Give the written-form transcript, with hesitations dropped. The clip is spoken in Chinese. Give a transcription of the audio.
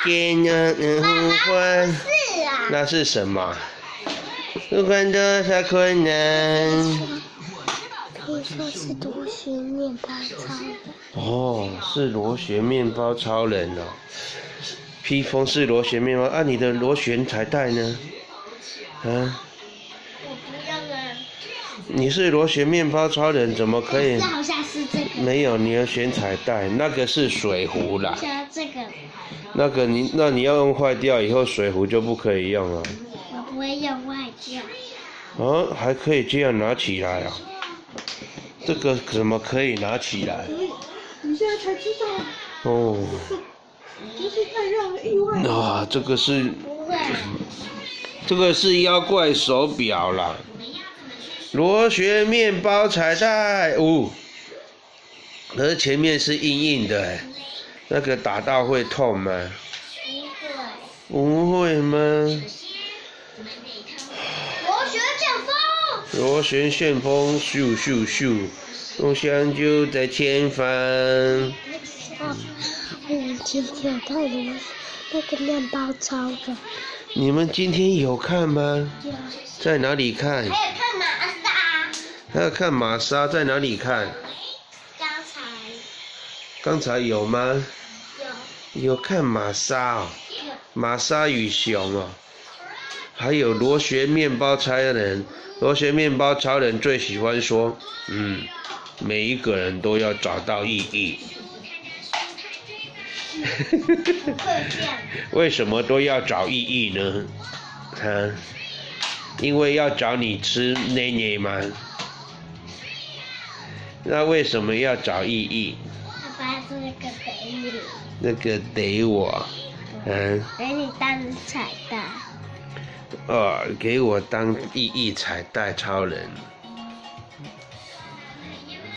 天呢，呼唤。 是啊。 那是什么？不管多少困难。 可以说是螺旋面包超人。 哦，是螺旋面包超人哦。披风是螺旋面包啊，你的螺旋彩带呢？啊？ 我不要了。 你是螺旋面包超人，怎么可以？ 这好像是这个。 没有，你要选彩带，那个是水壶啦。 像这个。 那你要用坏掉以后，水壶就不可以用了。 我不会用坏掉。 哦，还可以这样拿起来啊？这个怎么可以拿起来？ 你现在才知道。 哦。 真是太让人意外了。 啊，这个是。 不会。 这个是妖怪手表啦。螺旋面包彩带，哦。可是前面是硬硬的哎，那个打到会痛吗？不会吗？ 螺旋旋风。 螺旋旋风，咻咻咻，梦想就在前方。 我们今天有看那个面包超人。 你们今天有看吗？ 有。 在哪里看？ 还有看玛莎。 还有看玛莎，在哪里看？刚才有吗？有看玛莎哦。玛莎与熊哦。还有螺旋面包超人，螺旋面包超人最喜欢说，每一个人都要找到意义。为什么都要找意义呢？因为要找你吃奶奶吗？那为什么要找意义？ 爸爸是那个给你。 那个得我， 给你当彩蛋。 给我当意义彩带超人。